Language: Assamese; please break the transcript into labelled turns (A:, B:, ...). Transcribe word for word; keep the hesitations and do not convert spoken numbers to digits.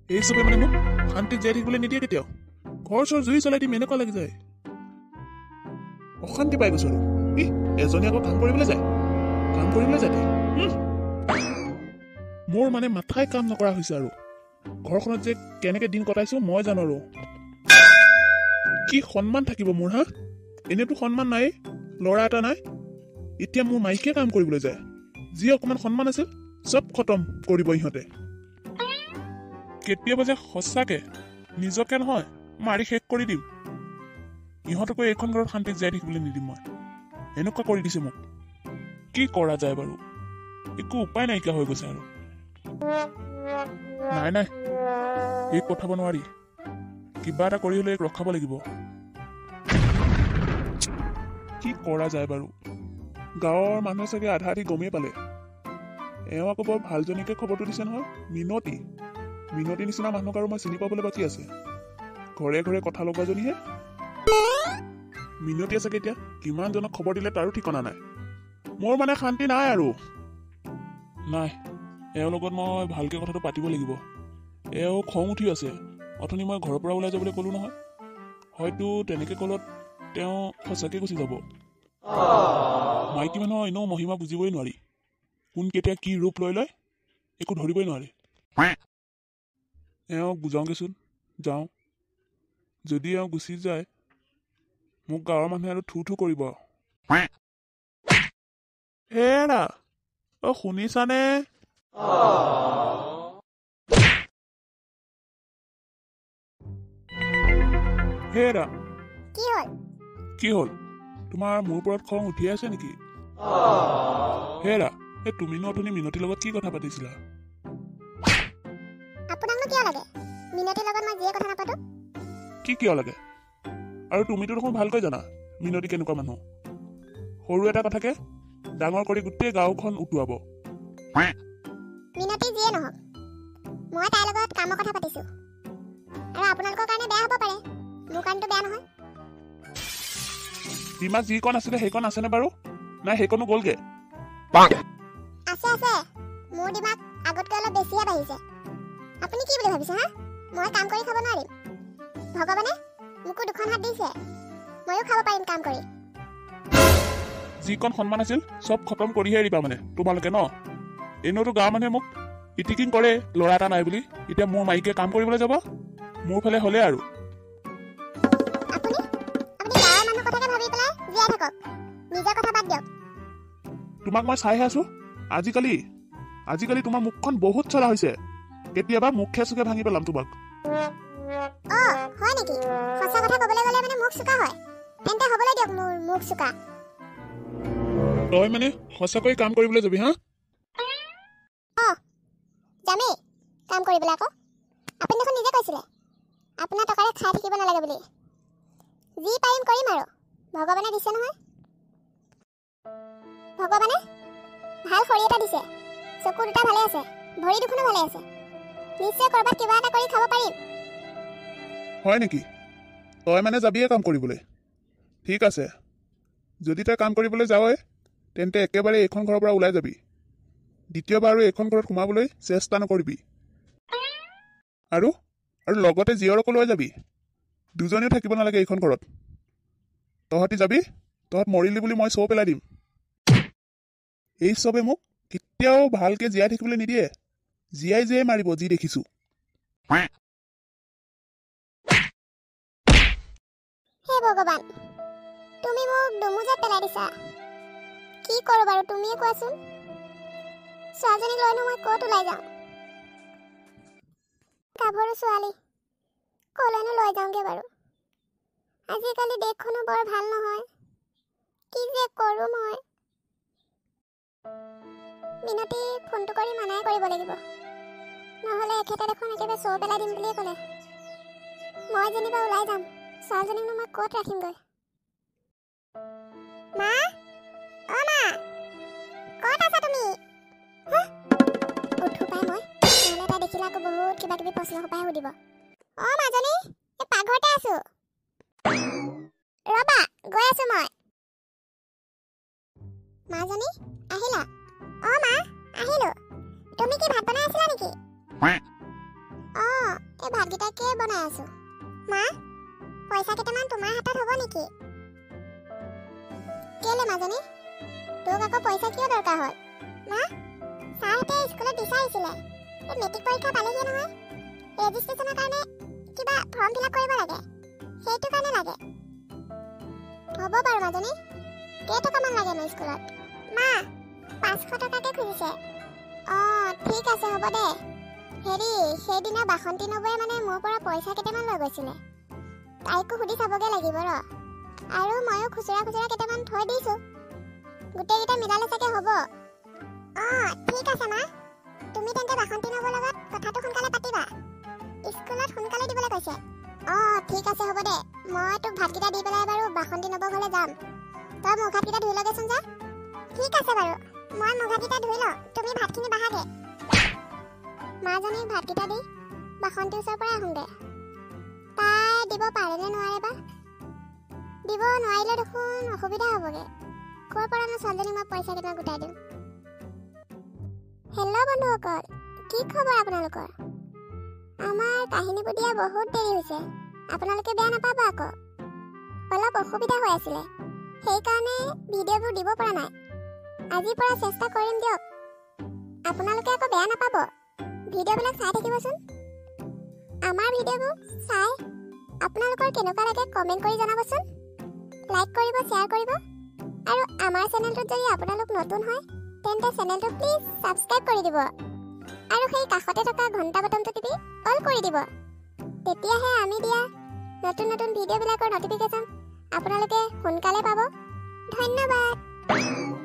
A: এই চবে মানে মোক শান্তিত জীয়াই থাকিবলৈ নিদিয়ে কেতিয়াও ঘৰ চৰ জুই জ্বলাই দিম এনেকুৱা লাগি যায় অশান্তি পাই গৈছো আৰু ই এজনী আকৌ কাম কৰিবলৈ যায় কাম কৰিবলৈ যায় মোৰ মানে মাথাই কাম নকৰা হৈছে আৰু ঘৰখনত যে কেনেকে দিন কটাইছো মই জানো আৰু কি সন্মান থাকিব মোৰ হা এনেতো সন্মান নাই ল'ৰা এটা নাই এতিয়া মোৰ মাইকে কাম কৰিবলৈ যায় যি অকমান সন্মান আছিল চব খতম কৰিব ইহঁতে কেতিয়াবা যে সঁচাকে নিজকে নহয় মাৰি শেষ কৰি দিম ইহঁতকো এইখন ঘৰত শান্তিত জীয়াই থাকিবলৈ নিদিম মই এনেকুৱা কৰি দিছে মোক কি কৰা যায় বাৰু একো উপায় নাইকিয়া হৈ গৈছে আৰু নাই নাই এই পঠাব নোৱাৰি কিবা এটা কৰি হলে ৰখাব লাগিব কি কৰা যায় বাৰু গাঁৱৰ মানুহে চাগে আধা আধি গমেই পালে এওঁ আকৌ বৰ ভালজনীকে খবৰটো দিছে নহয় মিনতী মিনতী নিচিনা মানুহক আৰু মই চিনি পাবলৈ বাকী আছে ঘৰে ঘৰে কথা লগোৱাজনীহে মিনতীয়ে চাগে এতিয়া কিমানজনক খবৰ দিলে তাৰো ঠিকনা নাই মোৰ মানে শান্তি নাই আৰু নাই এওঁৰ লগত মই ভালকে কথাটো পাতিব লাগিব এওঁ খং উঠি আছে অথনি মই ঘৰৰ পৰা ওলাই যাবলৈ ক'লো নহয় হয়তো তেনেকে ক'লত তেওঁ সঁচাকে গুচি যাব মাইকী মানুহৰ এনেও মহিমা বুজিবই নোৱাৰি কোন কেতিয়া কি ৰূপ লৈ লয় একো ধৰিবই নোৱাৰে এওঁক বুজাওঁগেচোন যাওঁ যদি এওঁ গুচি যায় মোক গাঁৱৰ মানুহে আৰু থু থু কৰিব হেৰা অ শুনিছানে হেৰা
B: কি হ'ল
A: কি হ'ল তোমাৰ মোৰ ওপৰত খং উঠি আছে নেকি হেৰা এই তুমিনো অথনি মিনতীৰ লগত কি কথা পাতিছিলা
B: আপোনাকনো কিয় লাগে মিনতীৰ লগত মই যিয়ে কথা নাপাতো
A: কি কিয় লাগে আৰু তুমিতো দেখোন ভালকৈ জানা মিনতী কেনেকুৱা মানুহ সৰু এটা কথাকে ডাঙৰ কৰি গোটেই গাঁওখন উটুৱাব
B: মিনতী যিয়ে নহওক মই তাইৰ লগত কামৰ কথা পাতিছো আৰু আপোনালোকৰ কাৰণে বেয়া হ'ব পাৰে মোৰ কাৰণেতো বেয়া নহয়
A: দিমাগ যিকণ আছিলে সেইকণ আছেনে বাৰু নাই সেইকণো গ'লগে
B: আছে আছে মোৰ দিমাগ আগতকৈ অলপ বেছিহে বাঢ়িছে আপুনি কি বুলি ভাবিছে হা মই কাম কৰি খাব নোৱাৰিম ভগৱানে মোকো দুখন হাত দিছে ময়ো খাব পাৰিম কাম কৰি
A: যিকণ সন্মান আছিল চব খতম কৰিহে এৰিবা মানে তোমালোকে ন এনেওতো গাঁৱৰ মানুহে মোক ইটিকিং কৰে ল'ৰা এটা নাই বুলি এতিয়া মোৰ মাইকে কাম কৰিবলৈ যাব মোৰ ফালে হ'লে আৰু
B: আপুনি আপুনি গাঁৱৰ মানুহ কথাকে ভাবি পেলাই জীয়াই থাকক নিজৰ কথা বাদ দিয়ক
A: তোমাক মই চাইহে আছো আজিকালি আজিকালি তোমাৰ মুখখন বহুত চলা হৈছে কেতিয়াবা মুখে চুকে ভাঙি পেলাম তোমাক
B: অ হয় নেকি সঁচা কথা ক'বলৈ গ'লে মানে মুখ চুকা হয় তেন্তে হ'বলৈ দিয়ক মোৰ মুখ চুকা
A: তই মানে সঁচাকৈ কাম কৰিবলৈ যাবি হা
B: অ যামেই কাম কৰিবলৈ আকৌ আপুনি দেখোন নিজে কৈছিলে আপোনাৰ টকাৰে খাই থাকিব নালাগে বুলি যি পাৰিম কৰিম আৰু ভগৱানে দিছে নহয় ভগৱানে ভাল শৰীৰ এটা দিছে চকু দুটা ভালে আছে ভৰি দুখনো ভালে আছে নিশ্চয় কৰবাত কিবা এটা কৰি খাব পাৰিম
A: হয় নেকি তই মানে যাবিয়ে কাম কৰিবলৈ ঠিক আছে যদি তই কাম কৰিবলৈ যাৱই তেন্তে একেবাৰে এইখন ঘৰৰ পৰা ওলাই যাবি দ্বিতীয়বাৰ আৰু এইখন ঘৰত সোমাবলৈ চেষ্টা নকৰিবি আৰু আৰু লগতে জীয়ৰকো লৈ যাবি দুজনেও থাকিব নালাগে এইখন ঘৰত তহঁতি যাবি তহঁত মৰিলি বুলি মই চৌ পেলাই দিম এই চবে মোক কেতিয়াও ভালকে জীয়াই থাকিবলৈ নিদিয়ে জীয়াই জীয়াই মাৰিব যি দেখিছো
B: হে ভগৱান তুমি মোক দুমুজা পেলাই দিছা কি কৰো বাৰু তুমিয়ে কোৱাচোন ছোৱালীজনীক লৈনো মই ক'ত ওলাই যাওঁ গাভৰু ছোৱালী ক'লৈনো লৈ যাওঁগে বাৰু আজিকালি দেশখনো বৰ ভাল নহয় কি যে কৰো মই মিনতী ফোনটো কৰি মানাই কৰিব লাগিব নহ'লে এখেতে দেখোন একেবাৰে চৌ পেলাই দিম বুলিয়ে ক'লে মই যেনিবা ওলাই যাম ছোৱালীজনীকনো মই ক'ত ৰাখিমগৈ মা অ মা ক'ত আছা তুমি উঠো পাই মই নহ'লে তাই দেখিলে আকৌ বহুত কিবা কিবি প্ৰশ্ন সোপাই সুধিব অ মাজনী এই পাকঘৰতে আছো ৰবা গৈ আছো মই মাজনী আহিলা অ মা আহিলো তুমি কি ভাত বনাই আছিলা নেকি অ কেকে বনাই আছো মা পইচা কেইটামান তোমাৰ হাতত হ'ব নেকি কেলে মাজনী তোক আকৌ পইচা কিয় দৰকাৰ হ'ল মা ছাৰহঁতে স্কুলত বিচাৰিছিলে এই মেট্ৰিক পৰীক্ষা পালেহি নহয় ৰেজিষ্ট্ৰেশ্যনৰ কাৰণে কিবা ফৰ্ম ফিল আপ কৰিব লাগে সেইটো কাৰণে লাগে হ'ব বাৰু মাজনী কেইটকামান লাগে ন স্কুলত মা পাঁচশ টকাকে খুজিছে অঁ ঠিক আছে হ'ব দে হেৰি সেইদিনা বাসন্তী নবৌয়ে মানে মোৰ পৰা পইচা কেইটামান লৈ গৈছিলে তাইকো সুধি চাবগে লাগিব ৰ আৰু ময়ো খুচুৰা খুচুৰা কেইটামান থৈ দিছোঁ গোটেইকেইটা মিলালে চাগে হ'ব অঁ ঠিক আছে মা তুমি তেন্তে বাসন্তী নবৌৰ লগত কথাটো সোনকালে পাতিবা স্কুলত সোনকালে দিবলৈ কৈছে অঁ ঠিক আছে হ'ব দে মই তোক ভাতকেইটা দি পেলাই বাৰু বাসন্তী নবৌ ঘৰলৈ যাম তই মুখ হাতকেইটা ধুই লগেচোন যা ঠিক আছে বাৰু মই মুখ হাতকেইটা ধুই লওঁ তুমি ভাতখিনি বাহাগে মাজনীক ভাতকেইটা দি বাসন্তীৰ ওচৰৰ পৰা আহোঁগে তাই দিব পাৰেনে নোৱাৰে বা দিব নোৱাৰিলে দেখোন অসুবিধা হ'বগে ক'ৰ পৰানো ছোৱালীজনীক মই পইচা কেইটামান গোটাই দিম হেল্ল' বন্ধুসকল কি খবৰ আপোনালোকৰ আমাৰ কাহিনীবোৰ দিয়া বহুত দেৰি হৈছে আপোনালোকে বেয়া নাপাব আকৌ অলপ অসুবিধা হৈ আছিলে সেইকাৰণে ভিডিঅ'বোৰ দিব পৰা নাই আজিৰ পৰা চেষ্টা কৰিম দিয়ক আপোনালোকে আকৌ বেয়া নাপাব ভিডিঅ'বিলাক চাই থাকিবচোন আমাৰ ভিডিঅ'বোৰ চাই আপোনালোকৰ কেনেকুৱা লাগে কমেণ্ট কৰি জনাবচোন লাইক কৰিব শ্বেয়াৰ কৰিব আৰু আমাৰ চেনেলটোত যদি আপোনালোক নতুন হয় তেন্তে চেনেলটো প্লিজ ছাবস্ক্ৰাইব কৰি দিব আৰু সেই কাষতে থকা ঘণ্টা বটনটো টিপি অল কৰি দিব তেতিয়াহে আমি দিয়া নতুন নতুন ভিডিঅ'বিলাকৰ নটিফিকেশ্যন আপোনালোকে সোনকালে পাব ধন্যবাদ